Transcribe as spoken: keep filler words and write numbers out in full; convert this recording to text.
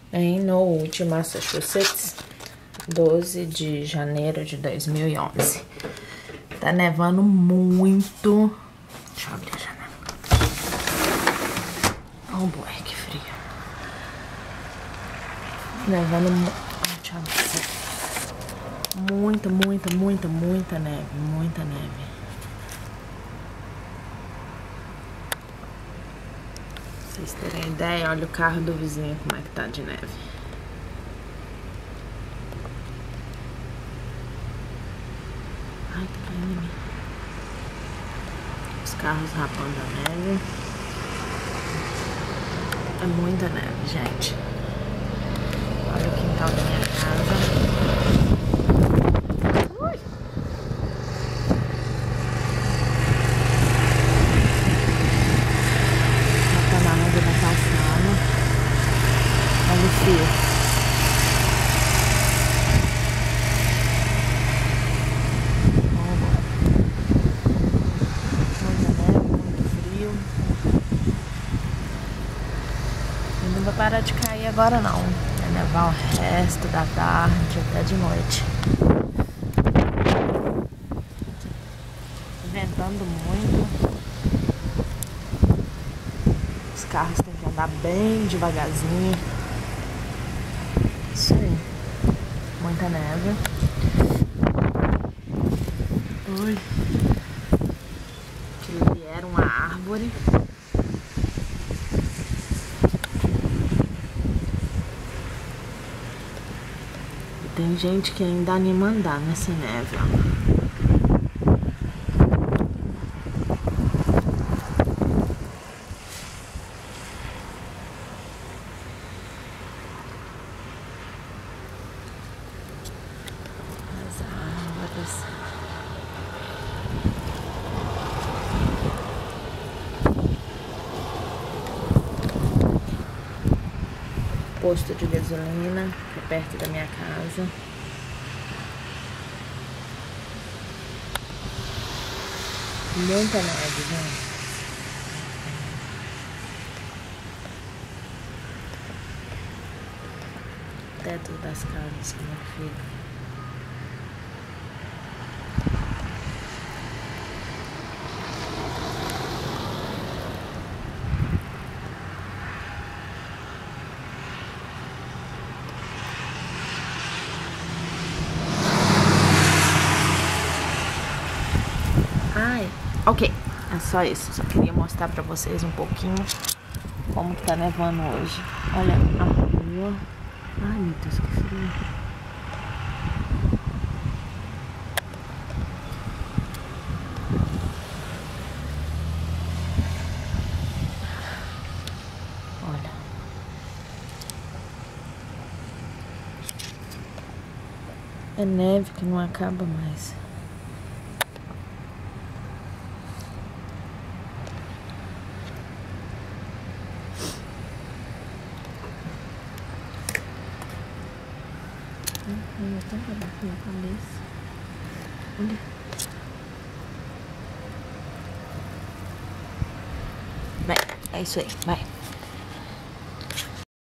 Em Norwood, Massachusetts, doze de janeiro de dois mil e onze. Tá nevando muito. Deixa eu abrir a janela. Oh, boy, que frio. Nevando muito. Deixa eu abrir. Muita, muita, muita, muita neve. Muita neve. Pra vocês terem ideia, olha o carro do vizinho como é que tá de neve. Ai, tá caindo em mim. Os carros rapando a neve. É muita neve, gente. Olha o quintal da minha casa. Ui! Olha o fio. Muita neve, muito frio. E não vai parar de cair agora não. Vai nevar o resto da tarde até de noite. Ventando muito. Os carros têm que andar bem devagarzinho. Isso aí. Muita neve. Ui. Aquilo ali era uma árvore. E tem gente que ainda anima andar nessa neve, ó. Posto de gasolina, que é perto da minha casa. Muita neve, gente. Teto das casas, como é que fica? Ai, ok, é só isso. Só queria mostrar pra vocês um pouquinho como que tá nevando hoje. Olha a rua. Ai, meu Deus, que frio. Olha. É neve que não acaba mais. Eu tô com a minha cabeça. Olha. Bem, é isso aí. Vai.